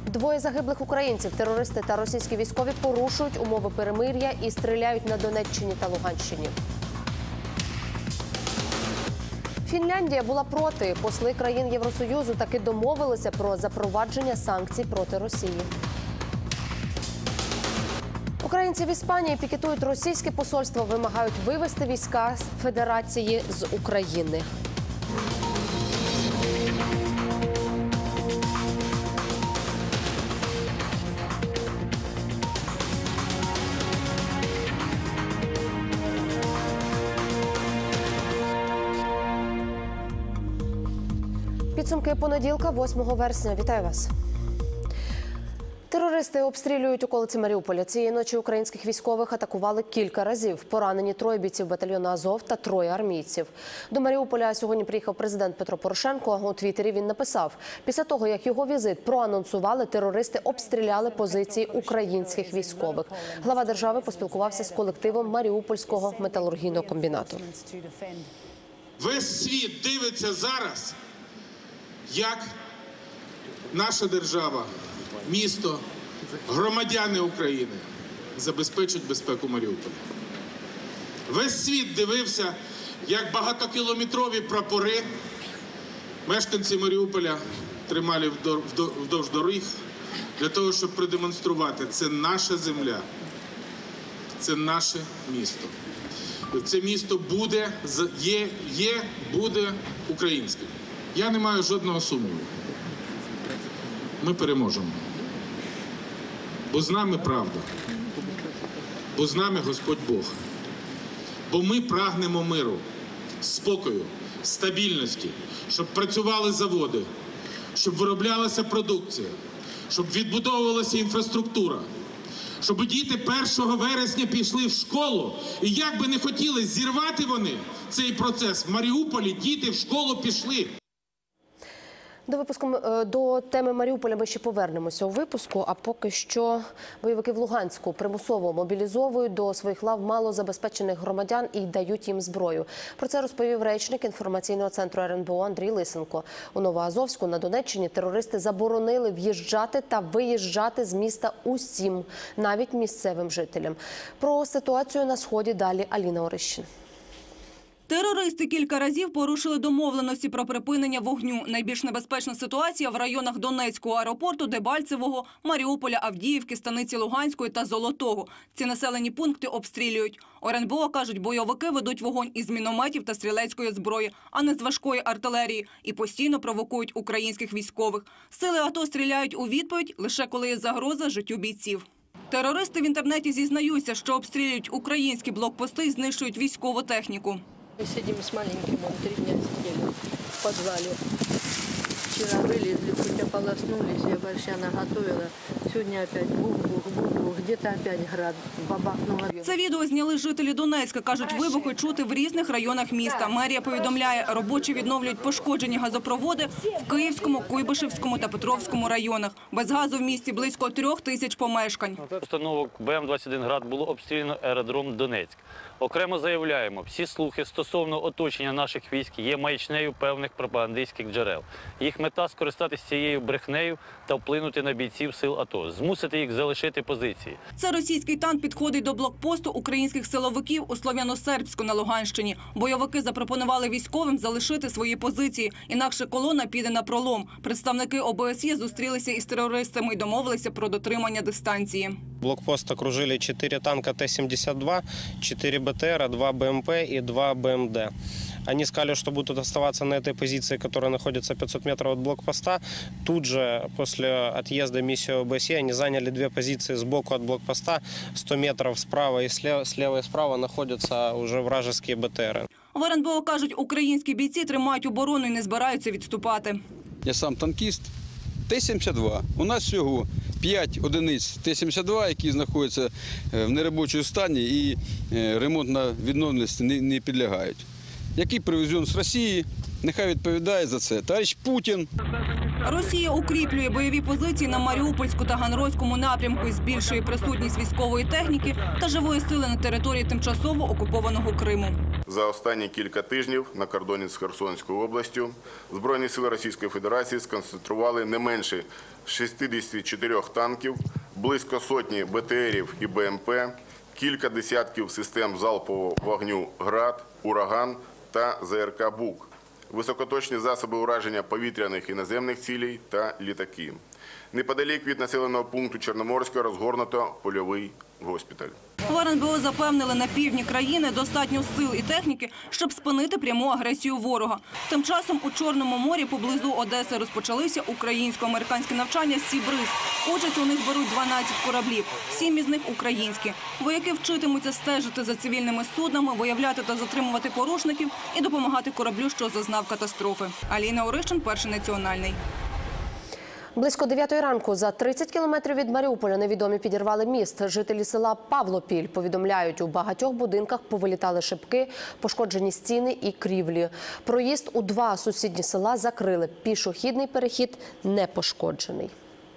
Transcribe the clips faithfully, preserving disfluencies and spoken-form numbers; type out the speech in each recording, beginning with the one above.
Двоє загиблих українців, терористи та російські військові порушують умови перемир'я і стріляють на Донеччині та Луганщині. Фінляндія була проти. Посли країн Євросоюзу таки домовилися про запровадження санкцій проти Росії. Українці в Іспанії пікетують російське посольство, вимагають вивести війська з Федерації з України. Підсумки понеділка, восьмого вересня. Вітаю вас. Терористи обстрілюють околиці Маріуполя. Цієї ночі українських військових атакували кілька разів. Поранені троє бійців батальйону «Азов» та троє армійців. До Маріуполя сьогодні приїхав президент Петро Порошенко. У Твіттері він написав: після того, як його візит проанонсували, терористи обстріляли позиції українських військових. Глава держави поспілкувався з колективом Маріупольського металургійного комбінату. Весь світ дивиться зараз, як наша держава, місто, громадяни України забезпечать безпеку Маріуполя. Весь світ дивився, як багатокілометрові прапори мешканці Маріуполя тримали вдовж доріг для того, щоб продемонструвати: це наша земля, це наше місто. Це місто буде, є, є, буде українським. Я не маю жодного сумніву. Ми переможемо. Бо з нами правда. Бо з нами Господь Бог. Бо ми прагнемо миру, спокою, стабільності, щоб працювали заводи, щоб вироблялася продукція, щоб відбудовувалася інфраструктура, щоб діти першого вересня пішли в школу. І як би не хотіли зірвати вони цей процес, в Маріуполі діти в школу пішли. До випуску до теми Маріуполя ми ще повернемося у випуску, а поки що бойовики в Луганську примусово мобілізовують до своїх лав малозабезпечених громадян і дають їм зброю. Про це розповів речник інформаційного центру ер ен бе о Андрій Лисенко. У Новоазовську на Донеччині терористи заборонили в'їжджати та виїжджати з міста усім, навіть місцевим жителям. Про ситуацію на Сході далі Аліна Орищин. Терористи кілька разів порушили домовленості про припинення вогню. Найбільш небезпечна ситуація в районах Донецького аеропорту, Дебальцевого, Маріуполя, Авдіївки, Станиці Луганської та Золотого. Ці населені пункти обстрілюють. У ер ен бе о кажуть, бойовики ведуть вогонь із мінометів та стрілецької зброї, а не з важкої артилерії, і постійно провокують українських військових. Сили АТО стріляють у відповідь лише коли є загроза життю бійців. Терористи в інтернеті зізнаються, що обстрілюють українські блокпости і знищують військову техніку. Мы сидим с маленьким, он три дня сидели в подвале. Вчера вылезли, хоть ополоснулись, я борща наготовила. Сегодня опять бух-бух-бух-бух, где-то опять град бабахнуло. Це відео зняли жителі Донецька. Кажуть, вибухи чути в різних районах міста. Мерія повідомляє, робочі відновлюють пошкоджені газопроводи в Київському, Куйбишевському та Петровському районах. Без газу в місті близько трьох тисяч помешкань. Установок Б М двадцять один град було обстріляно аеродром Донецьк. Окремо заявляємо, всі слухи стосовно оточення наших військ є маячнею певних пропагандистських джерел. Їх мета – скористатися цією брехнею та вплинути на бійців сил АТО, змусити їх залишити позиції. Це російський танк підходить до блокпосту українських силовиків у Слов'яно-Сербську на Луганщині. Бойовики запропонували військовим залишити свої позиції, інакше колона піде на пролом. Представники О Б С Є зустрілися із терористами і домовилися про дотримання дистанції. Блокпост окружили чотири танка Т сімдесят два, чотири Б Т Р, два Б М П и два Б М Д. Они сказали, что будут оставаться на этой позиции, которая находится пятьсот метров от блокпоста. Тут же, после отъезда миссии О Б С Е, они заняли две позиции сбоку от блокпоста. сто метров справа и слева, слева и справа находятся уже вражеские Б Т Р. В ер ен бе о кажуть, українські бійці тримають оборону і не збираються відступати. Я сам танкіст. Т сімдесят два. У нас всього п'ять одиниць Т сімдесят два, які знаходяться в неробочому стані і ремонтна відновленість не підлягають. Який привезен з Росії, нехай відповідає за це товариш Путін. Росія укріплює бойові позиції на Маріупольську та Ганройському напрямку і збільшує присутність військової техніки та живої сили на території тимчасово окупованого Криму. за останні кілька тижнів на кордоні з Херсонською областю Збройні сили Російської Федерації сконцентрували не менше шістдесят чотири танків, близько сотні БТРів і БМП, кілька десятків систем залпового вогню «Град», «Ураган» та ЗРК «Бук», високоточні засоби ураження повітряних і наземних цілей та літаки. Неподалік від населеного пункту Чорноморська розгорнуто польовий госпіталь. В ер ен бе о запевнили, на півдні країни достатньо сил і техніки, щоб спинити пряму агресію ворога. Тим часом у Чорному морі поблизу Одеси розпочалися українсько-американські навчання «Сі бриз». Участь у них беруть дванадцять кораблів, сім із них українські. Вояки вчитимуться стежити за цивільними суднами, виявляти та затримувати порушників і допомагати кораблю, що зазнав катастрофи. Аліна Орищин, Перший національний. Близько дев'ятої ранку за тридцять кілометрів від Маріуполя невідомі підірвали міст. Жителі села Павлопіль повідомляють, у багатьох будинках повилітали шибки, пошкоджені стіни і крівлі. Проїзд у два сусідні села закрили. Пішохідний перехід не пошкоджений.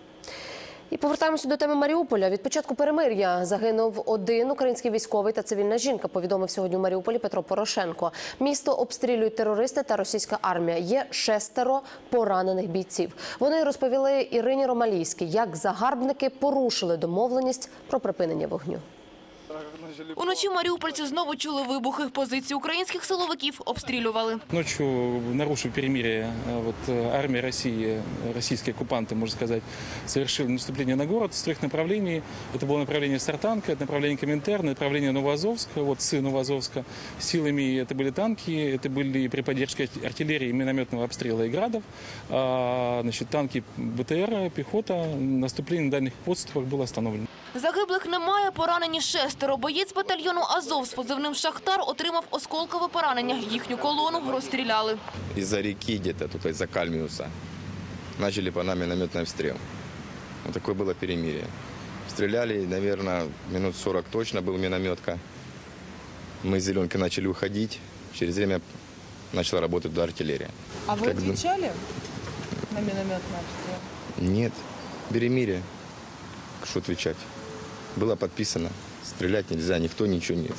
І повертаємося до теми Маріуполя. Від початку перемир'я загинув один український військовий та цивільна жінка, повідомив сьогодні у Маріуполі Петро Порошенко. Місто обстрілюють терористи та російська армія. Є шестеро поранених бійців. Вони розповіли Ірині Ромалійській, як загарбники порушили домовленість про припинення вогню. Уночі маріупольці знову чули вибухи. Позиції українських силовиків обстрілювали. Ночью, нарушив перемирие, вот, армия России, российские оккупанты, можно сказать, совершили наступление на город с трех направлений. Это было направление Сартанка, это направление Коминтерна, направление Новоазовска, вот с Новоазовска. Силами это были танки, это были при поддержке артиллерии, минометного обстрела и градов. А, значит, танки БТР, пехота, наступление на дальних подступах было остановлено. Загиблих немає, поранені шестеро. Боєць батальйону «Азов» з позивним «Шахтар» отримав осколкове поранення. Їхню колону розстріляли. Из-за реки где-то, тут из-за Кальмиуса, начали по нам минометный обстрел. Вот такое было перемирие. Стреляли, наверное, минут сорок точно был минометка. Мы с зеленки начали уходить. Через время начала работать артиллерия. А вы Как... отвечали на минометный обстрел? Нет. Перемирие. Что отвечать? Было подписано. Стрелять нельзя, никто ничего не...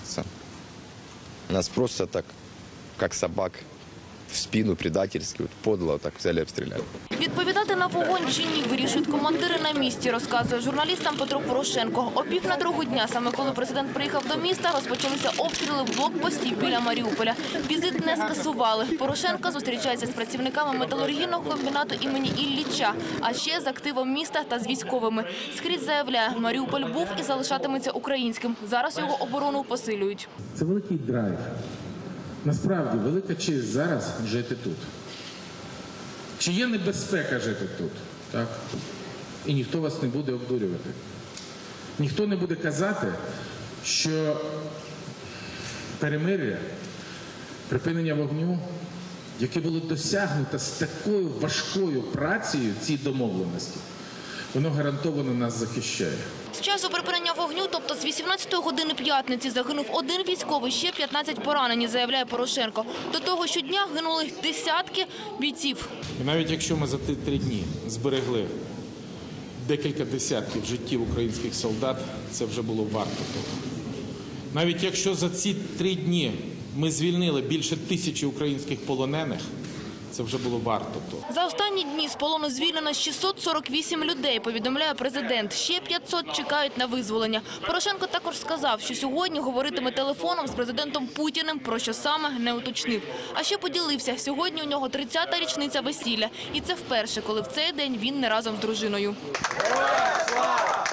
Нас просто так, как собак, в спину предательски, вот подло вот так взяли и обстреляли. Відповідати на вогонь чи ні вирішують командири на місці, розказує журналістам Петро Порошенко. О пів на другу дня, саме коли президент приїхав до міста, розпочалися обстріли в блокпості біля Маріуполя. Візит не скасували. Порошенко зустрічається з працівниками металургійного комбінату імені Ілліча, а ще з активом міста та з військовими. Скрізь заявляє, Маріуполь був і залишатиметься українським. Зараз його оборону посилюють. Це великий драйв. Насправді, велика честь зараз жити тут. Чи є небезпека жити тут? Так? І ніхто вас не буде обдурювати. Ніхто не буде казати, що перемир'я, припинення вогню, яке було досягнуто з такою важкою працею, ці домовленості, воно гарантовано нас захищає. З часу припинення вогню, тобто з вісімнадцятої години п'ятниці, загинув один військовий, ще п'ятнадцять поранені, заявляє Порошенко. До того щодня гинули десятки бійців. І навіть якщо ми за ті три дні зберегли декілька десятків життів українських солдат, це вже було варто того. Навіть якщо за ці три дні ми звільнили більше тисячі українських полонених, це вже було варто того. За останні дні з полону звільнено шістсот сорок вісім людей, повідомляє президент. Ще п'ятсот чекають на визволення. Порошенко також сказав, що сьогодні говоритиме телефоном з президентом Путіним, про що саме не уточнив. А ще поділився, сьогодні у нього тридцята річниця весілля. І це вперше, коли в цей день він не разом з дружиною. Героям слава!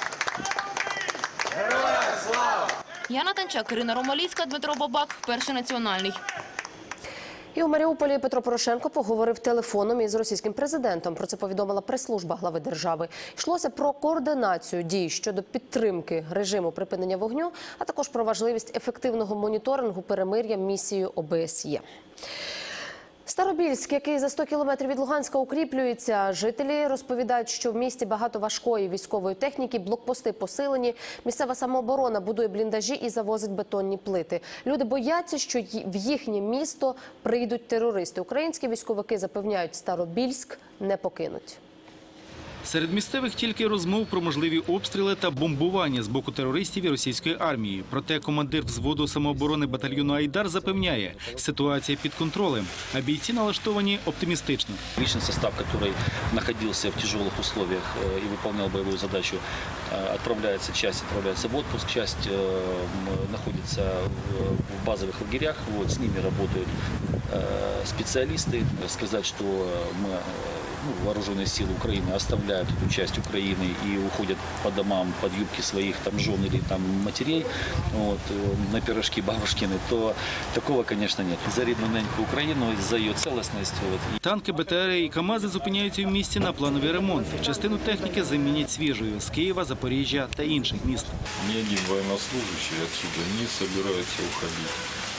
Героям слава! Яна Танчак, Ірина Ромалійська, Дмитро Бабак, Перший національний. І у Маріуполі Петро Порошенко поговорив телефоном із російським президентом. Про це повідомила прес-служба глави держави. Йшлося про координацію дій щодо підтримки режиму припинення вогню, а також про важливість ефективного моніторингу перемир'я місією О Б С Є. Старобільськ, який за сто кілометрів від Луганська укріплюється, жителі розповідають, що в місті багато важкої військової техніки, блокпости посилені, місцева самооборона будує бліндажі і завозить бетонні плити. Люди бояться, що в їхнє місто прийдуть терористи. Українські військовики запевняють, Старобільськ не покинуть. Серед місцевих тільки розмов про можливі обстріли та бомбування з боку терористів і російської армії. Проте командир взводу самооборони батальйону «Айдар» запевняє, ситуація під контролем, а бійці налаштовані оптимістично. Личный состав, который находился в тяжелых условиях и выполнял боевую задачу, отправляется, часть отправляется в отпуск, часть находится в базовых лагерях. Вот, с ними работают специалисты. Сказать, что мы, ну, вооруженные силы Украины оставляют эту часть Украины и уходят по домам под юбки своих там жен или там матерей, вот, на пирожки бабушкины, то такого, конечно, нет. За рідну неньку Україну, за її цілісність. Вот. Танки, БТРи і КАМАЗи зупиняються в місті на планові ремонти. Частину техніки замінять свіжою з Києва, Запоріжжя та інших міст. Ни один военнослужащий отсюда не собирается уходить.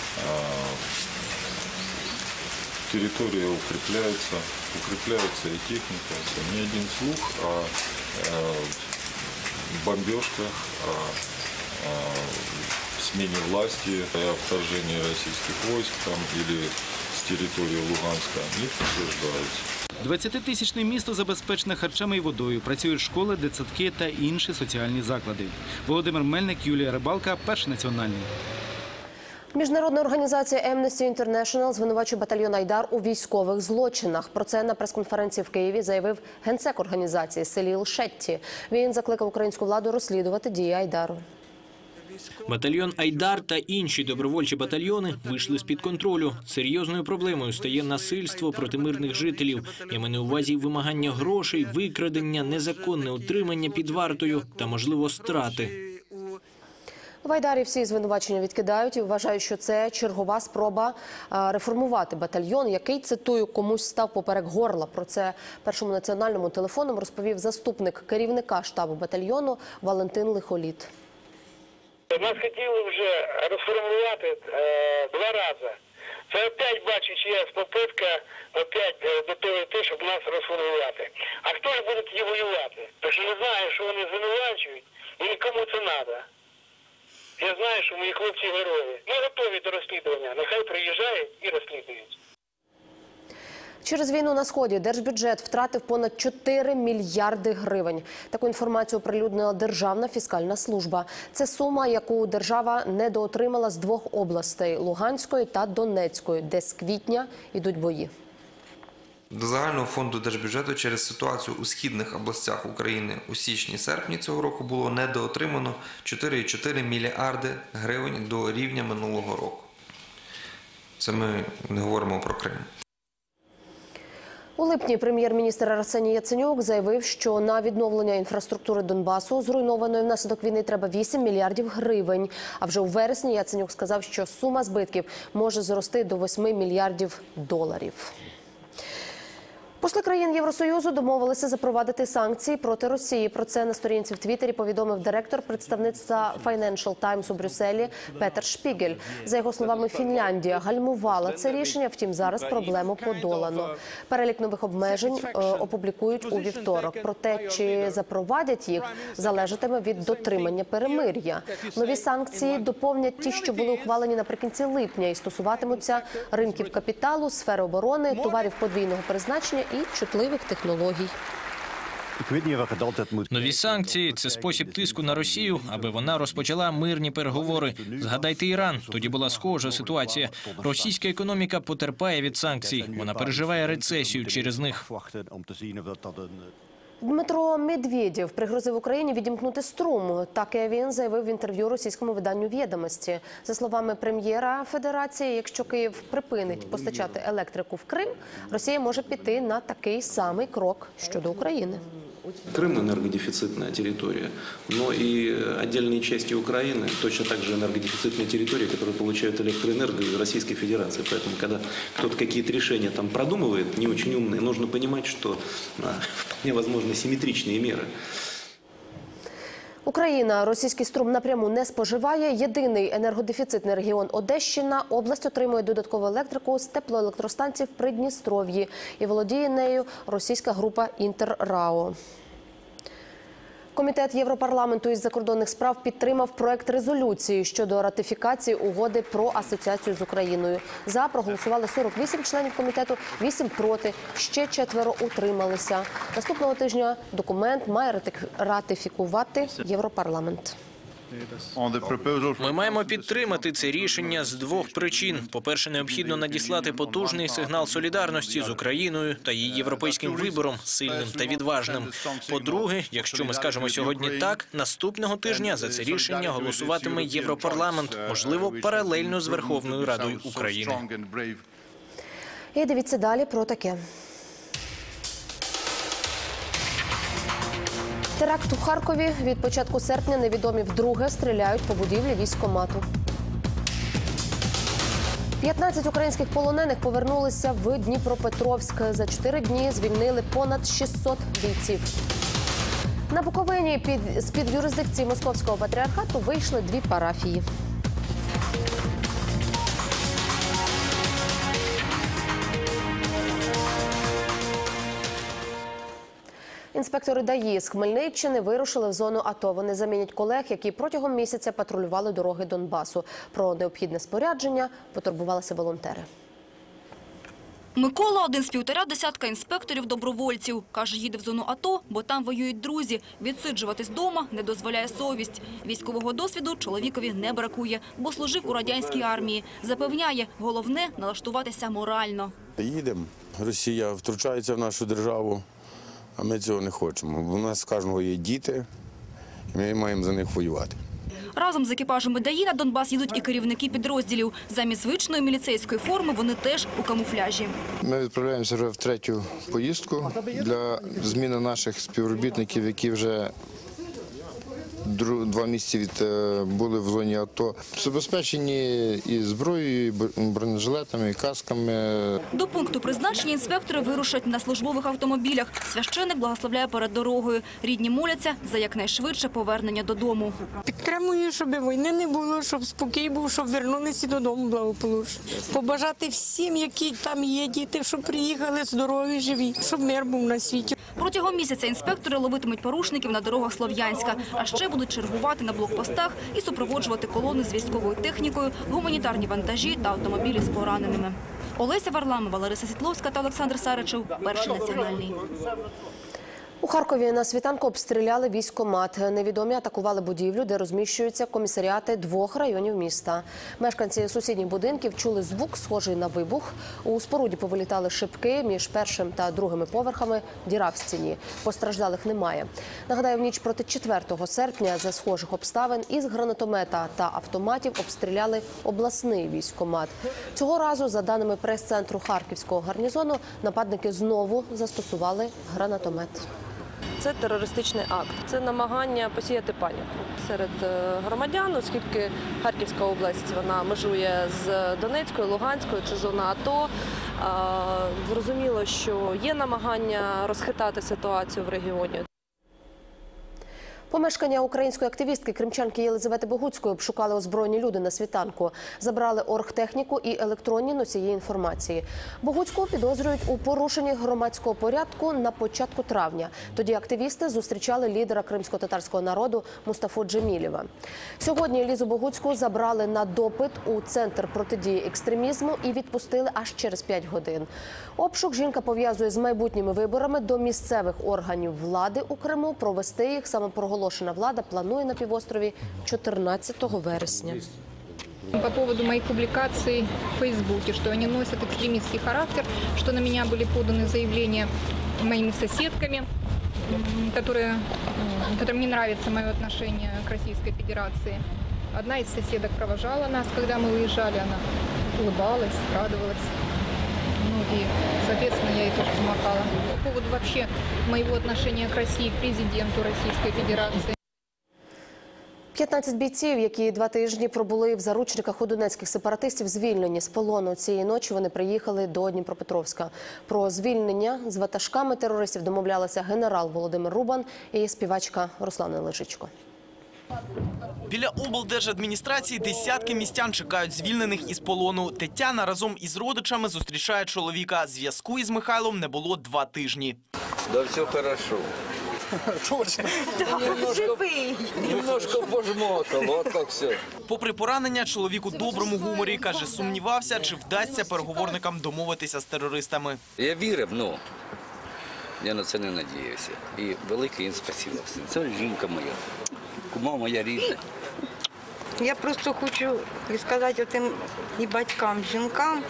Территория укрепляется, укрепляется и техника. Не один слух о бомбежках, о смене власти, о вторжении российских войск там, или с территории Луганска не подтверждается. двадцятитисячне місто забезпечене харчами і водою. Працюють школи, дитсадки та інші соціальні заклади. Володимир Мельник, Юлія Рибалка, Перший національний. Міжнародна організація Amnesty International звинувачує батальйон «Айдар» у військових злочинах. Про це на прес-конференції в Києві заявив генсек організації Селіл Шетті. Він закликав українську владу розслідувати дії «Айдару». Батальйон «Айдар» та інші добровольчі батальйони вийшли з-під контролю. Серйозною проблемою стає насильство проти мирних жителів. Я маю на увазі вимагання грошей, викрадення, незаконне утримання під вартою та, можливо, страти. В «Айдарі» всі звинувачення відкидають і вважають, що це чергова спроба реформувати батальйон, який, цитую, комусь став поперек горла. Про це Першому національному телефоном розповів заступник керівника штабу батальйону Валентин Лихоліт. Нас хотіли вже розформувати е, два рази. Це опять, бачу, чиясь попитка опять до того йти, щоб нас розформувати. А хто ж буде тоді воювати? Тож я не знаю, що вони звинувачують і нікому це треба. Я знаю, що мої хлопці герої. Ми готові до розслідування. Нехай приїжджають і розслідують. Через війну на Сході держбюджет втратив понад чотири мільярди гривень. Таку інформацію оприлюднила Державна фіскальна служба. Це сума, яку держава недоотримала з двох областей – Луганської та Донецької, де з квітня йдуть бої. До загального фонду держбюджету через ситуацію у східних областях України у січні-серпні цього року було недоотримано чотири цілих чотири мільярди гривень до рівня минулого року. Це ми не говоримо про Крим. У липні прем'єр-міністр Арсеній Яценюк заявив, що на відновлення інфраструктури Донбасу, зруйнованої внаслідок війни, треба вісім мільярдів гривень. А вже у вересні Яценюк сказав, що сума збитків може зрости до восьми мільярдів доларів. Посли країн Євросоюзу домовилися запровадити санкції проти Росії. Про це на сторінці в Твіттері повідомив директор представництва Financial Times у Брюсселі Петер Шпігель. За його словами, Фінляндія гальмувала це рішення, втім зараз проблему подолано. Перелік нових обмежень е, опублікують у вівторок. Проте, чи запровадять їх, залежатиме від дотримання перемир'я. Нові санкції доповнять ті, що були ухвалені наприкінці липня і стосуватимуться ринків капіталу, сфери оборони, товарів подвійного призначення і чутливих технологій. Нові санкції – це спосіб тиску на Росію, аби вона розпочала мирні переговори. Згадайте Іран, тоді була схожа ситуація. Російська економіка потерпає від санкцій, вона переживає рецесію через них. Дмитро Медведєв пригрозив Україні відімкнути струм. Таке він заявив в інтерв'ю російському виданню «Відомості». За словами прем'єра Федерації, якщо Київ припинить постачати електрику в Крим, Росія може піти на такий самий крок щодо України. Крым – энергодефицитная территория, но и отдельные части Украины точно так же энергодефицитные территории, которые получают электроэнергию из Российской Федерации. Поэтому, когда кто-то какие-то решения там продумывает, не очень умные, нужно понимать, что вполне возможны симметричные меры. Україна російський струм напряму не споживає. Єдиний енергодефіцитний регіон Одещина. Область отримує додаткову електрику з теплоелектростанцій в Придністров'ї. І володіє нею російська група «Інтеррао». Комітет Європарламенту із закордонних справ підтримав проект резолюції щодо ратифікації угоди про асоціацію з Україною. За проголосували сорок вісім членів комітету, вісім проти, ще четверо утрималися. Наступного тижня документ має ратифікувати Європарламент. Ми маємо підтримати це рішення з двох причин. По-перше, необхідно надіслати потужний сигнал солідарності з Україною та її європейським вибором, сильним та відважним. По-друге, якщо ми скажемо сьогодні «так», наступного тижня за це рішення голосуватиме Європарламент, можливо, паралельно з Верховною Радою України. І дивіться далі про таке. Теракт у Харкові. Від початку серпня невідомі вдруге стріляють по будівлі військкомату. п'ятнадцять українських полонених повернулися в Дніпропетровськ. За чотири дні звільнили понад шістсот бійців. На Буковині під, з-під юрисдикції Московського патріархату вийшли дві парафії. Інспектори ДАІ з Хмельниччини вирушили в зону АТО. Вони замінять колег, які протягом місяця патрулювали дороги Донбасу. Про необхідне спорядження потурбувалися волонтери. Микола – один з півтора десятка інспекторів-добровольців. Каже, їде в зону АТО, бо там воюють друзі. Відсиджуватись вдома не дозволяє совість. Військового досвіду чоловікові не бракує, бо служив у радянській армії. Запевняє, головне – налаштуватися морально. Їдемо. Росія втручається в нашу державу. А ми цього не хочемо, бо у нас в кожного є діти, і ми маємо за них воювати. Разом з екіпажами ДАІ на Донбас їдуть і керівники підрозділів. Замість звичної міліцейської форми вони теж у камуфляжі. Ми відправляємося вже в третю поїздку для зміни наших співробітників, які вже два місяці від були в зоні АТО. Забезпечені і зброєю, і бронежилетами, і касками. До пункту призначення інспектори вирушать на службових автомобілях. Священик благословляє перед дорогою. Рідні моляться за якнайшвидше повернення додому. Підтримую, щоб війни не було, щоб спокій був, щоб вернулися додому благополучно. Побажати всім, які там є діти, щоб приїхали здорові, живі, щоб мир був на світі. Протягом місяця інспектори ловитимуть порушників на дорогах Слов'янська, а ще будуть чергувати на блокпостах і супроводжувати колони з військовою технікою, гуманітарні вантажі та автомобілі з пораненими. Олеся Варламова, Лариса Світловська та Олександр Саричев. Перший національний. У Харкові на світанку обстріляли військкомат. Невідомі атакували будівлю, де розміщуються комісаріати двох районів міста. Мешканці сусідніх будинків чули звук, схожий на вибух. У споруді повилітали шибки між першим та другими поверхами, діра в стіні. Постраждалих немає. Нагадаю, в ніч проти четвертого серпня за схожих обставин із гранатомета та автоматів обстріляли обласний військкомат. Цього разу, за даними прес-центру Харківського гарнізону, нападники знову застосували гранатомет. Це терористичний акт, це намагання посіяти паніку серед громадян, оскільки Харківська область вона межує з Донецькою, Луганською, це зона АТО. Зрозуміло, що є намагання розхитати ситуацію в регіоні. Помешкання української активістки, кримчанки Єлизавети Богуцької обшукали озброєні люди на світанку. Забрали оргтехніку і електронні носії інформації. Богуцьку підозрюють у порушенні громадського порядку на початку травня. Тоді активісти зустрічали лідера кримсько-татарського народу Мустафу Джемілєва. Сьогодні Лізу Богуцьку забрали на допит у Центр протидії екстремізму і відпустили аж через п'ять годин. Обшук жінка пов'язує з майбутніми виборами до місцевих органів влади у Криму. Провести їх самопроголошення Оголошена влада планує на півострові чотирнадцятого вересня. По поводу моих публикаций в Фейсбуке, что они носят экстремистский характер, что на меня были поданы заявления моими соседками, которые, которым не нравится мое отношение к Российской Федерации. Одна из соседок провожала нас, когда мы уезжали, она улыбалась, радовалась. Ну и, соответственно, я ей тоже помахала. По поводу вообще моего отношения к России, к президенту Российской Федерации. п'ятнадцять бійців, які два тижні пробули в заручниках у донецьких сепаратистів, звільнені з полону. Цієї ночі вони приїхали до Дніпропетровська. Про звільнення з ватажками терористів домовлялися генерал Володимир Рубан і співачка Руслана Лежичко. Біля облдержадміністрації десятки містян чекають звільнених із полону. Тетяна разом із родичами зустрічає чоловіка. Зв'язку із Михайлом не було два тижні. Да все хорошо. Точно. Живий. Немножко пожмотало, от так все. Попри поранення, чоловік у доброму гуморі, каже, сумнівався, чи вдасться переговорникам домовитися з терористами. Я вірив, ну, я на це не надіявся. І велике їм спасибо всім. Це жінка моя, кума моя рідна. Я просто хочу сказати тим і батькам, жінкам,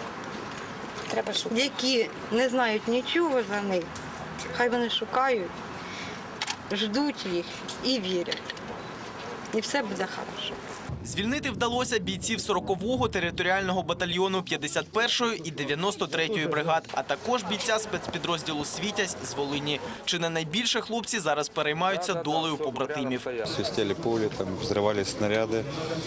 які не знають нічого за них, хай вони шукають, ждуть їх і вірять. І все буде добре. Звільнити вдалося бійців сорокового територіального батальйону п'ятдесят першої і дев'яносто третьої бригад, а також бійця спецпідрозділу «Світязь» з Волині. Чи не найбільше хлопці зараз переймаються долею побратимів. Свистели пули, там взрывались снаряды.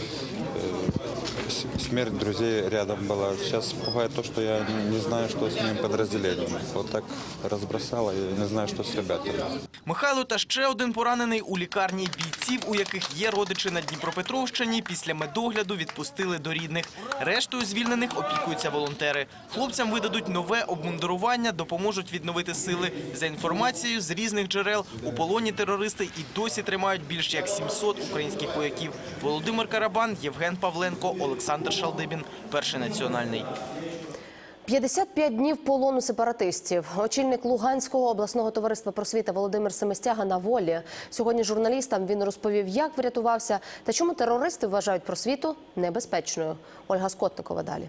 Смерть друзей рядом была. Сейчас пугает то, что я не знаю, что с моим подразделением. Вот так разбросало, я не знаю, что с ребятами. Михайло та ще один поранений у лікарні. Бійців, у яких є родичі на Дніпропетровщині, після медогляду відпустили до рідних. Рештою звільнених опікуються волонтери. Хлопцям видадуть нове обмундирування, допоможуть відновити сили. За інформацією з різних джерел, у полоні терористи і досі тримають більш як сімсот українських вояків. Володимир Карабан, Євген Павленко, Олександр Шалдибін, Перший національний. п'ятдесят п'ять днів полону сепаратистів. Очільник Луганського обласного товариства просвіта Володимир Семестяга на волі. Сьогодні журналістам він розповів, як врятувався та чому терористи вважають просвіту небезпечною. Ольга Скотникова далі.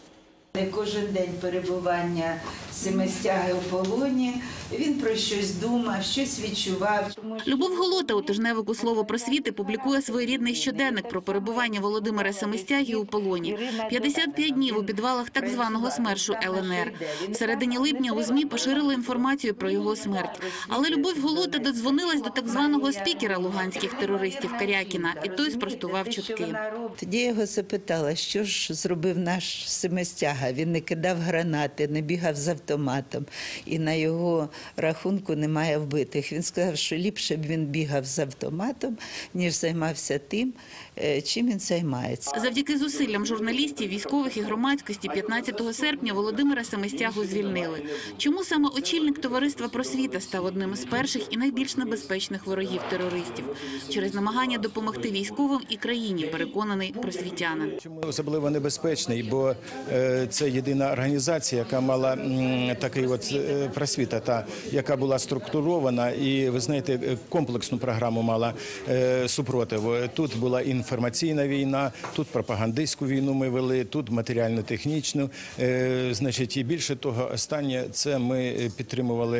Кожен день перебування Семестяги у полоні, він про щось думав, щось відчував. Любов Голота у тижневику «Слово просвіти» публікує своєрідний щоденник про перебування Володимира Семестяги у полоні. п'ятдесят п'ять днів у підвалах так званого СМЕРШу Л Н Р. В середині липня у ЗМІ поширили інформацію про його смерть. Але Любов Голота додзвонилась до так званого спікера луганських терористів Карякіна, і той спростував чутки. Тоді я його запитала, що ж зробив наш Семестяга. Він не кидав гранати, не бігав з автоматом. І на його рахунку немає вбитих. Він сказав, що ліпше б він бігав з автоматом, ніж займався тим, чим він займається. Завдяки зусиллям журналістів, військових і громадськості п'ятнадцятого серпня Володимира Семестягу звільнили. Чому саме очільник товариства просвіта став одним з перших і найбільш небезпечних ворогів терористів? Через намагання допомогти військовим і країні, переконаний просвітянин. Чому особливо небезпечний? Бо це єдина організація, яка мала такий от просвіта, та яка була структурована і, ви знаєте, комплексну програму мала супротиву. Тут була інформаційна війна, тут пропагандистську війну ми вели, тут матеріально-технічну. Значить, і більше того, останнє це ми підтримували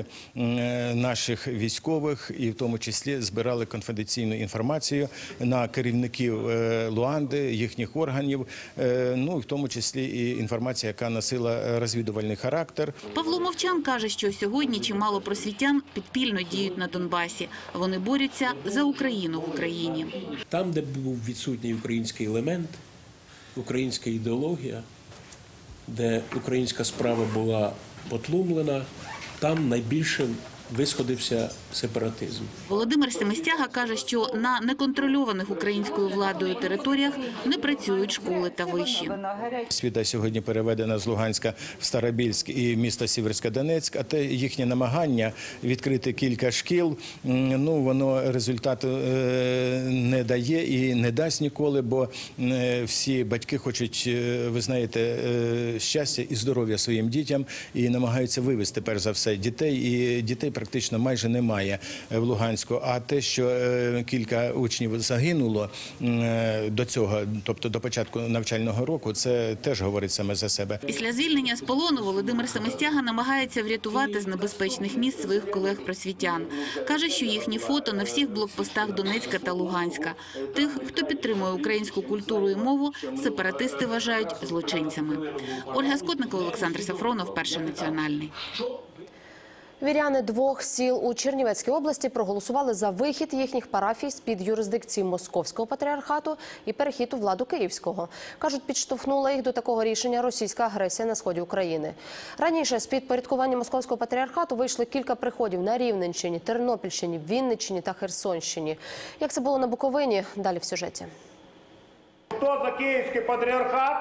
наших військових і в тому числі збирали конфіденційну інформацію на керівників Луанди, їхніх органів, ну, в тому числі і інформація, яка носила розвідувальний характер. Павло Мовчан каже, що сьогодні чимало просвітян підпільно діють на Донбасі. Вони борються за Україну в Україні. Там, де був відсутній український елемент, українська ідеологія, де українська справа була потлумлена, там найбільше висходився сепаратизм. Володимир Семестяга каже, що на неконтрольованих українською владою територіях не працюють школи та виші. Освіта сьогодні переведена з Луганська в Старобільськ і місто Сєвєрсько-Донецьк, а те їхнє намагання відкрити кілька шкіл, ну, воно результату не дає і не дасть ніколи, бо всі батьки хочуть, ви знаєте, щастя і здоров'я своїм дітям і намагаються вивезти, перш за все, дітей, і дітей практично майже немає в Луганську. А те, що кілька учнів загинуло до цього, тобто до початку навчального року, це теж говорить саме за себе. Після звільнення з полону Володимир Семестяга намагається врятувати з небезпечних місць своїх колег-просвітян. Каже, що їхні фото на всіх блокпостах Донецька та Луганська. Тих, хто підтримує українську культуру і мову, сепаратисти вважають злочинцями. Ольга Скотникова, Олександр Сафронов, Перший національний. Віряни двох сіл у Чернівецькій області проголосували за вихід їхніх парафій з-під юрисдикції Московського патріархату і перехід у владу Київського. Кажуть, підштовхнула їх до такого рішення російська агресія на сході України. Раніше з-під порядкування Московського патріархату вийшли кілька приходів на Рівненщині, Тернопільщині, Вінниччині та Херсонщині. Як це було на Буковині? Далі в сюжеті. Хто за Київський патріархат?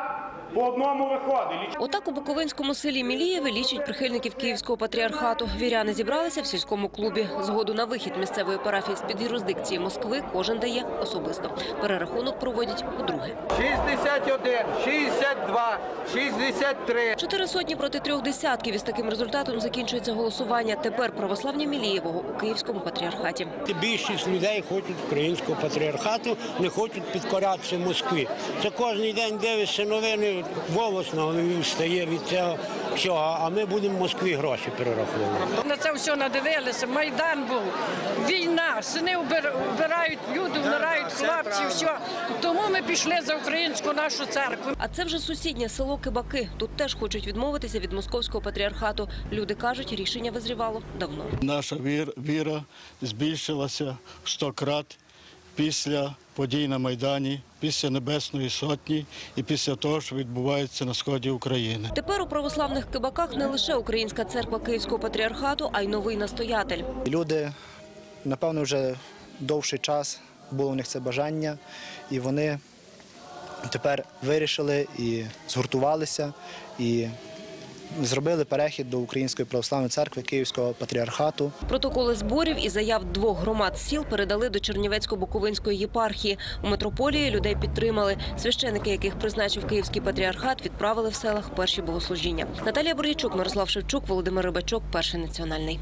по одному виходить. Отак у буковинському селі Мілієве лічать прихильників Київського патріархату. Віряни зібралися в сільському клубі. Згоду на вихід місцевої парафії з-під юрисдикції Москви кожен дає особисто. Перерахунок проводять удруге. шістдесят один, шістдесят два, шістдесят три. Чотири сотні проти трьох десятків. Із таким результатом закінчується голосування. Тепер православні Мілієвого у Київському патріархаті. Більшість людей хочуть українського патріархату, не хочуть підкорятися Москві. Це кожен день дивишся новини, волос на голові встає від цього всього, а ми будемо в Москві гроші перераховувати. На це все надивилися, Майдан був, війна, сини вбирають, люди вмирають, хлопці, все. Тому ми пішли за українську нашу церкву. А це вже сусіднє село Кибаки. Тут теж хочуть відмовитися від московського патріархату. Люди кажуть, рішення визрівало давно. Наша віра, віра збільшилася в сто крат після подій на Майдані, після Небесної Сотні і після того, що відбувається на сході України. Тепер у православних Кибаках не лише Українська церква Київського патріархату, а й новий настоятель. Люди, напевно, вже довший час було у них це бажання, і вони тепер вирішили і згуртувалися, і зробили перехід до Української православної церкви Київського патріархату. Протоколи зборів і заяв двох громад сіл передали до Чернівецько-Буковинської єпархії. У митрополії людей підтримали. Священики, яких призначив Київський патріархат, відправили в селах перші богослужіння. Наталія Бор'ячук, Мирослав Шевчук, Володимир Рибачок, Перший національний.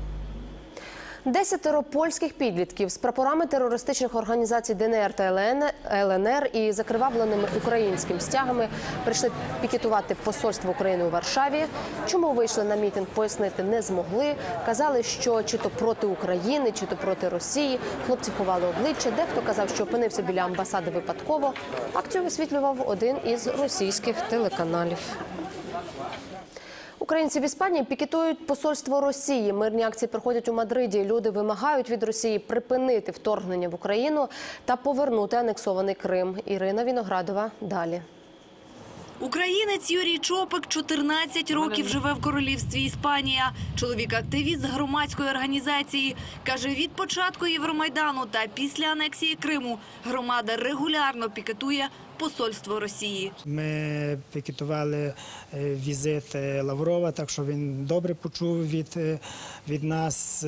Десятеро польських підлітків з прапорами терористичних організацій ДНР та ЛНР і закривавленими українськими стягами прийшли пікетувати посольство України у Варшаві. Чому вийшли на мітинг, пояснити не змогли. Казали, що чи то проти України, чи то проти Росії. Хлопці ховали обличчя. Дехто казав, що опинився біля амбасади випадково. Акцію висвітлював один із російських телеканалів. Українці в Іспанії пікетують посольство Росії. Мирні акції проходять у Мадриді. Люди вимагають від Росії припинити вторгнення в Україну та повернути анексований Крим. Ірина Віноградова далі. Українець Юрій Чопик чотирнадцять років живе в королівстві Іспанія. Чоловік-активіст з громадської організації. Каже, від початку Євромайдану та після анексії Криму громада регулярно пікетує посольство Росії. Ми пікетували візит Лаврова, так що він добре почув від, від нас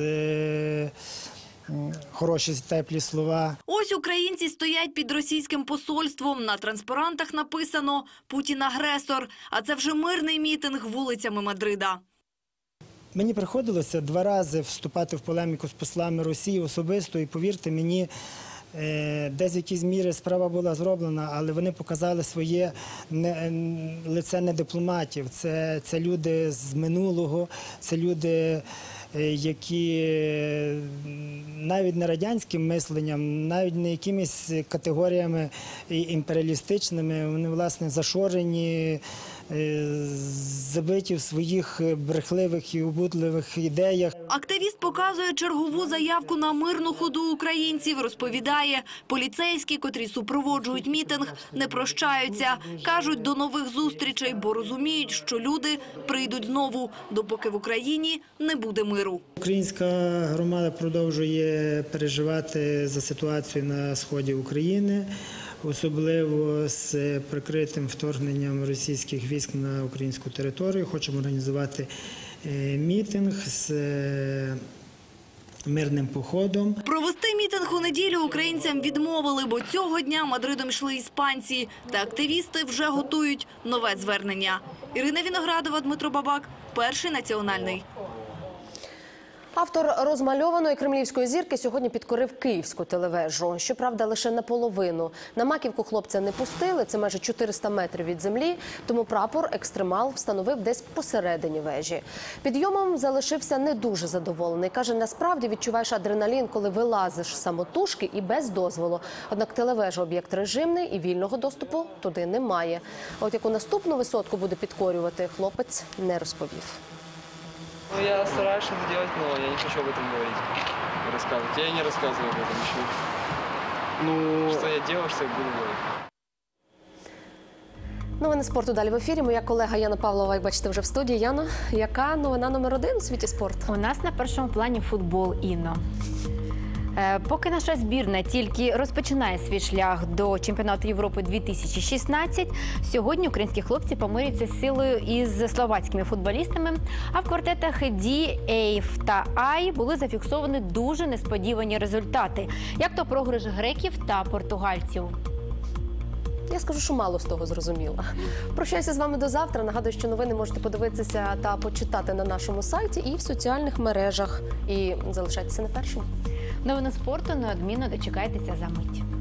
хороші, теплі слова. Ось українці стоять під російським посольством. На транспарантах написано «Путін – агресор». А це вже мирний мітинг вулицями Мадрида. Мені приходилося два рази вступати в полеміку з послами Росії особисто. І повірте мені, десь в якійсь мірі справа була зроблена, але вони показали своє не, лице не дипломатів. Це, це люди з минулого, це люди, які навіть не радянським мисленням, навіть не якимись категоріями імперіалістичними, вони, власне, зашорені, забиті в своїх брехливих і обудливих ідеях. Активіст показує чергову заявку на мирну ходу українців. Розповідає, поліцейські, котрі супроводжують мітинг, не прощаються. Кажуть, до нових зустрічей, бо розуміють, що люди прийдуть знову, допоки в Україні не буде миру. Українська громада продовжує переживати за ситуацію на сході України, особливо з прикритим вторгненням російських військ на українську територію. Хочемо організувати мітинг з мирним походом. Провести мітинг у неділю українцям відмовили, бо цього дня Мадридом йшли іспанці. Та активісти вже готують нове звернення. Ірина Віноградова, Дмитро Бабак, Перший національний. Автор розмальованої кремлівської зірки сьогодні підкорив київську телевежу. Щоправда, лише наполовину. На маківку хлопця не пустили, це майже чотириста метрів від землі, тому прапор екстремал встановив десь посередині вежі. Підйомом залишився не дуже задоволений. Каже, насправді відчуваєш адреналін, коли вилазиш самотужки і без дозволу. Однак телевежа – об'єкт режимний і вільного доступу туди немає. А от яку наступну висотку буде підкорювати, хлопець не розповів. Ну, я стараюсь что-то делать, но я не хочу об этом говорить, рассказывать. Я и не рассказываю об этом еще. Ну, что я делаю, что я буду говорить. Новини спорту далі в ефірі. Моя колега Яна Павлова, як бачите, вже в студії. Яна, яка новина номер один у світі спорту? У нас на першому плані футбол, Інно. Е, Поки наша збірна тільки розпочинає свій шлях до чемпіонату Європи дві тисячі шістнадцять, сьогодні українські хлопці помиряться з силою із словацькими футболістами, а в квартетах Ді, Ейф та Ай були зафіксовані дуже несподівані результати, як то програш греків та португальців. Я скажу, що мало з того зрозуміла. Прощаюся з вами до завтра. Нагадую, що новини можете подивитися та почитати на нашому сайті і в соціальних мережах. І залишайтеся на першому. Новини спорту неодмінно дочекайтеся за мить.